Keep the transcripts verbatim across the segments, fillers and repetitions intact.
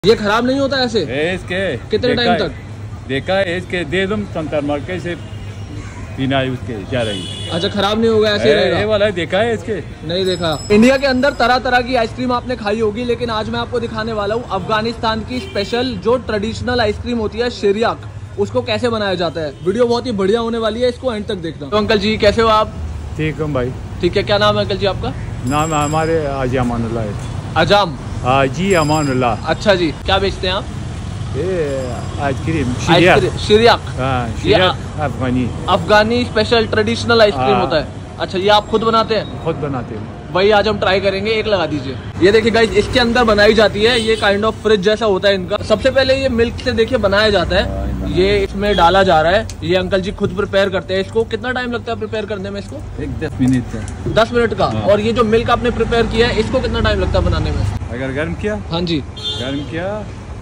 ये खराब नहीं होता ऐसे? इसके कितने टाइम तक? देखा है इसके दे दूं संतर मार्के से बिना उसके जा रही। अच्छा, खराब नहीं होगा ऐसे रहेगा? ये वाला देखा है इसके? नहीं देखा। इंडिया के अंदर तरह तरह की आइसक्रीम आपने खाई होगी, लेकिन आज मैं आपको दिखाने वाला हूँ अफगानिस्तान की स्पेशल जो ट्रेडिशनल आइसक्रीम होती है शिरियाक, उसको कैसे बनाया जाता है। वीडियो बहुत ही बढ़िया होने वाली है, इसको एंड तक देखना। तो अंकल जी कैसे हो आप? ठीक हूँ भाई। ठीक है, क्या नाम है अंकल जी आपका? नाम हमारे आजी अमानुल्लाह है। अजाम? आजी अमानुल्लाह। अच्छा जी, क्या बेचते हैं आप? ये आइसक्रीम शिरियाक। शिरियाक अफगानी अफगानी स्पेशल ट्रेडिशनल आइसक्रीम होता है। अच्छा, ये आप खुद बनाते हैं? खुद बनाते हैं वही आज हम ट्राई करेंगे। एक लगा दीजिए। ये देखिए गाइस, इसके अंदर बनाई जाती है, ये काइंड ऑफ फ्रिज जैसा होता है इनका। सबसे पहले ये मिल्क से देखिए बनाया जाता है, ये इसमें डाला जा रहा है। ये अंकल जी खुद प्रिपेयर करते हैं इसको। कितना टाइम लगता है प्रिपेयर करने में इसको? एक दस मिनट का। दस मिनट का। और ये जो मिल्क आपने प्रिपेयर किया है, इसको कितना टाइम लगता है बनाने में? अगर गर्म किया? हाँ जी, गर्म किया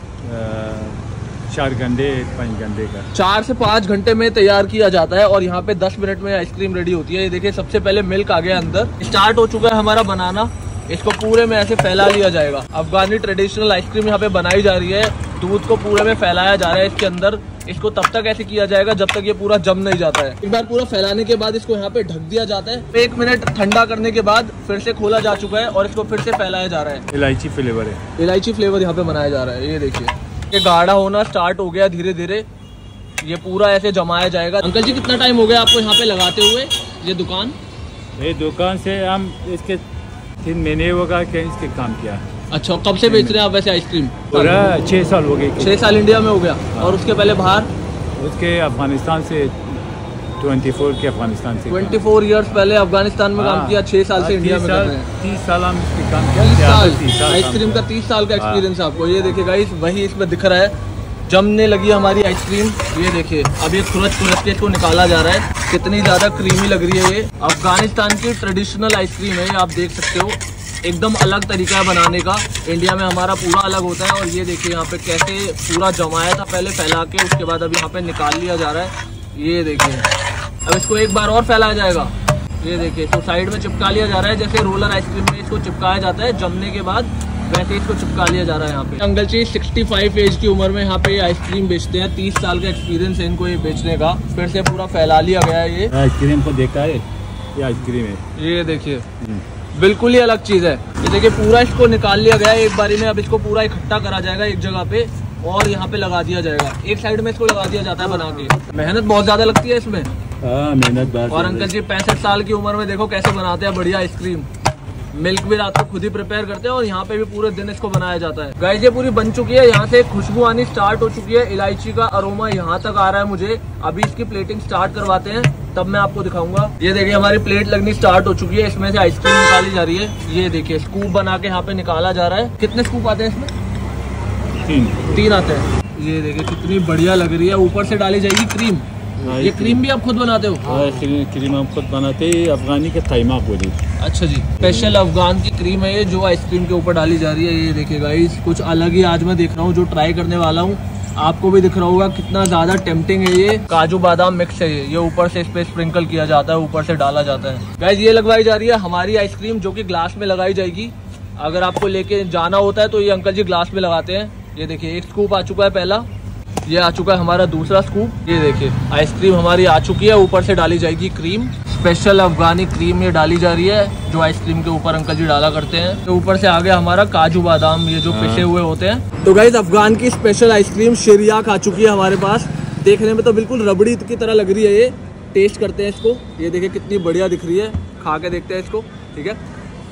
चार घंटे पाँच घंटे का। चार से पाँच घंटे में तैयार किया जाता है और यहाँ पे दस मिनट में आइसक्रीम रेडी होती है। ये देखिए, सबसे पहले मिल्क आ गया अंदर, स्टार्ट हो चुका है हमारा बनाना। इसको पूरे में ऐसे फैला लिया जाएगा। अफगानी ट्रेडिशनल आइसक्रीम यहाँ पे बनाई जा रही है। दूध को पूरे में फैलाया जा रहा है इसके अंदर। इसको तब तक ऐसे किया जाएगा जब तक ये पूरा जम नहीं जाता है। एक बार पूरा फैलाने के बाद इसको यहाँ पे ढक दिया जाता है। एक मिनट ठंडा करने के बाद फिर से खोला जा चुका है और इसको फिर से फैलाया जा रहा है। इलायची फ्लेवर है। इलायची फ्लेवर यहाँ पे बनाया जा रहा है। ये देखिए, ये गाढ़ा होना स्टार्ट हो गया धीरे धीरे। ये पूरा ऐसे जमाया जाएगा। अंकल जी कितना टाइम हो गया आपको यहाँ पे लगाते हुए ये दुकान? ये दुकान से हम इसके तीन महीने होगा क्या इसके काम किया। अच्छा, कब से बेच रहे हैं आप वैसे आइसक्रीम? पूरा छः साल हो गए। छः साल इंडिया में हो गया। और उसके पहले बाहर? उसके अफगानिस्तान से चौबीस के अफगानिस्तान से चौबीस इयर्स पहले अफगानिस्तान में काम किया। छह साल से इंडिया में कर रहे हैं। तीस साल हम इसके काम किया। तीस साल आइसक्रीम का तीस साल का एक्सपीरियंस आपको। ये देखिए गाइस, वही इसमें दिख रहा है, जमने लगी हमारी आइसक्रीम। ये देखिए, अब ये खुरच खुरच के इसको निकाला जा रहा है। कितनी ज्यादा क्रीमी लग रही है। ये अफगानिस्तान की ट्रेडिशनल आइसक्रीम है, आप देख सकते हो। एकदम अलग तरीका है बनाने का। इंडिया में हमारा पूरा अलग होता है। और ये देखिए यहाँ पे कैसे पूरा जमाया था पहले फैला के, उसके बाद अब यहाँ पे निकाल लिया जा रहा है। ये देखिए, अब इसको एक बार और फैलाया जाएगा। ये देखिए, तो साइड में चिपका लिया जा रहा है, जैसे रोलर आइसक्रीम में इसको चिपकाया जाता है जमने के बाद, वैसे इसको चिपका लिया जा रहा है यहाँ पे। अंकल जी पैंसठ एज की उम्र में यहाँ पे ये आइसक्रीम बेचते हैं। तीस साल का एक्सपीरियंस है इनको ये बेचने का। फिर से पूरा फैला लिया गया है। ये आइसक्रीम को देखा है, ये आइसक्रीम है। ये देखिए, बिल्कुल ही अलग चीज है। ये देखिए, पूरा इसको निकाल लिया गया है एक बारी में। अब इसको पूरा इकट्ठा करा जाएगा एक जगह पे और यहाँ पे लगा दिया जाएगा। एक साइड में इसको लगा दिया जाता है बना के। मेहनत बहुत ज्यादा लगती है इसमें। हाँ, मेहनत बात। और अंकल जी पैंसठ साल की उम्र में देखो कैसे बनाते हैं बढ़िया आइसक्रीम। मिल्क भी रात को खुद ही प्रिपेयर करते हैं और यहाँ पे भी पूरे दिन इसको बनाया जाता है। गाइस, ये पूरी बन चुकी है। यहाँ से खुशबू आनी स्टार्ट हो चुकी है। इलायची का अरोमा यहाँ तक आ रहा है मुझे। अभी इसकी प्लेटिंग स्टार्ट करवाते हैं, तब मैं आपको दिखाऊंगा। ये देखिए, हमारी प्लेट लगनी स्टार्ट हो चुकी है। इसमें से आइसक्रीम निकाली जा रही है। ये देखिए, स्कूप बना के यहाँ पे निकाला जा रहा है। कितने स्कूप आते हैं इसमें? तीन तीन आते हैं। ये देखिए, कितनी बढ़िया लग रही है। ऊपर से डाली जाएगी क्रीम। ये क्रीम भी आप खुद बनाते हो? हाँ, क्रीम हम खुद बनाते हैं। अफगानी के थाइमा बोली। अच्छा जी, स्पेशल अफगान की क्रीम है ये, जो आइसक्रीम के ऊपर डाली जा रही है। ये देखिए गाइस, कुछ अलग ही आज मैं देख रहा हूँ जो ट्राई करने वाला हूँ। आपको भी दिख रहा होगा कितना ज्यादा टेम्पटिंग है। ये काजू बादाम मिक्स है। ये ये ऊपर से इस पे स्प्रिंकल किया जाता है, ऊपर से डाला जाता है। गाइस, ये लगवाई जा रही है हमारी आइसक्रीम, जो कि ग्लास में लगाई जाएगी। अगर आपको लेके जाना होता है तो ये अंकल जी ग्लास में लगाते हैं। ये देखिए, एक स्कूप आ चुका है पहला। ये आ चुका है हमारा दूसरा स्कूप। ये देखिए, आइसक्रीम हमारी आ चुकी है। ऊपर से डाली जाएगी क्रीम। स्पेशल अफगानी क्रीम ये डाली जा रही है, जो आइसक्रीम के ऊपर अंकल जी डाला करते हैं। तो ऊपर से आ गया हमारा काजू बादाम, ये जो पिसे हुए होते हैं। तो गाइस, अफगान की स्पेशल आइसक्रीम शिरियाक आ चुकी है हमारे पास। देखने में तो बिल्कुल रबड़ी की तरह लग रही है ये। टेस्ट करते हैं इसको। ये देखिए, कितनी बढ़िया दिख रही है। खा के देखते हैं इसको, ठीक है।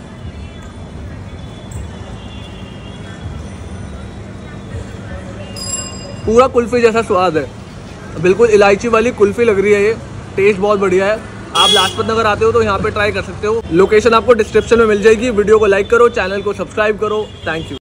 पूरा कुल्फी जैसा स्वाद है, बिल्कुल इलायची वाली कुल्फी लग रही है ये। टेस्ट बहुत बढ़िया है। आप लाजपत नगर आते हो तो यहाँ पे ट्राई कर सकते हो। लोकेशन आपको डिस्क्रिप्शन में मिल जाएगी। वीडियो को लाइक करो, चैनल को सब्सक्राइब करो। Thank you.